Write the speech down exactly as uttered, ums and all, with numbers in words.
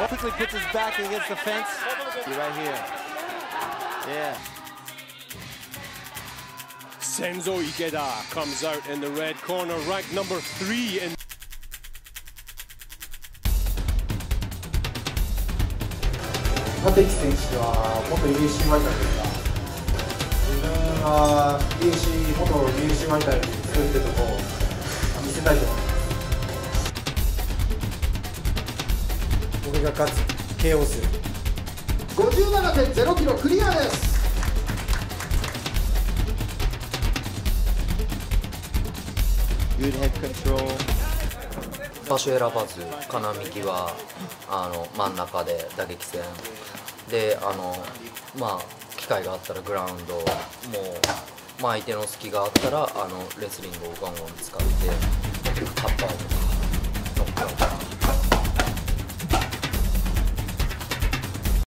Quickly puts his back against the fence. You're right here. Yeah. Senzo Ikeda comes out in the red corner, ranked number three in. 立木選手は元 ユーイーシー ファイターですが、自分は ユーイーシー 元 ユーイーシー ファイターに強いというところを見せたいと思います。俺が勝つ ケーオー する。 ごじゅうななてんゼロキロクリアです。 Good head control. 場所選ばず金幹はあの真ん中で打撃戦で、あのまあ機会があったらグラウンドもう、まあ、相手の隙があったらあのレスリングをガンガン使ってタッパーとかノックアウトとか。